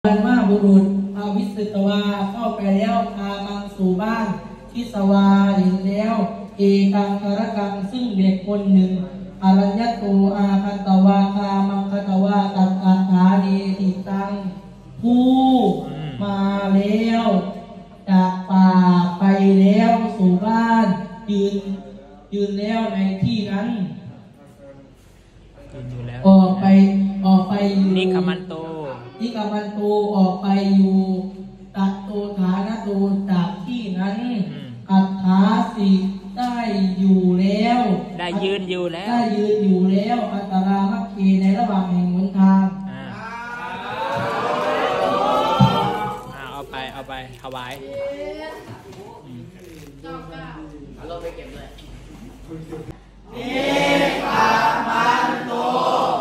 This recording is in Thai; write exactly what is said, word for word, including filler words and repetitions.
วันมาบุรุษอาวิสุตวาเข้าไปแล้วพามังสู่บ้านทิสวาเห็นแล้วเอกังคารกังซึ่งเด็กคนหนึ่งอรัญญโตอาคันตวาคามังคตวาตัตอาถาเดติตังผู้มาแล้วจากป่าไปแล้วสู่บ้านยืนยืนแล้วในที่นั้นออกไปออกไปอยู่นิคมันโตนิคมันโตออกไปอยู่ตัดโตฐานโตจากที่นั้นอัฏฐาสิได้อยู่แล้วได้ยืนอยู่แล้วได้ยืนอยู่แล้วอัตตรามัคคีในระหว่างแห่งหนทางเอาไปเอาไปถวายเราไปเก็บเลยนิคมันโต